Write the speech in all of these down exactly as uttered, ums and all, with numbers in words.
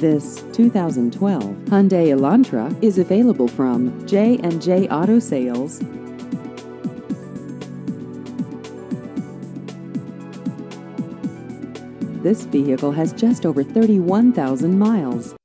This two thousand twelve Hyundai Elantra is available from J and J Auto Sales. This vehicle has just over thirty-one thousand miles.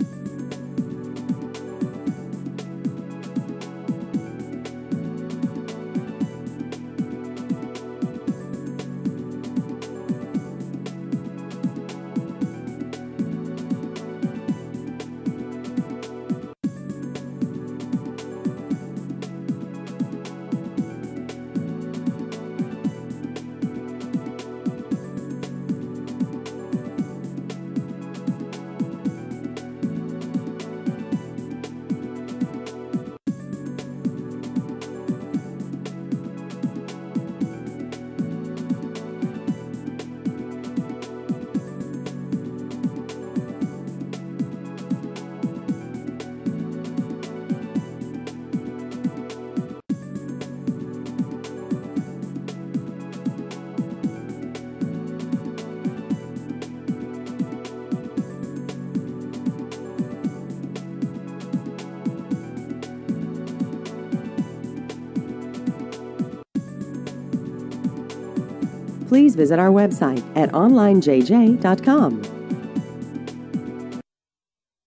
Please visit our website at online j j dot com.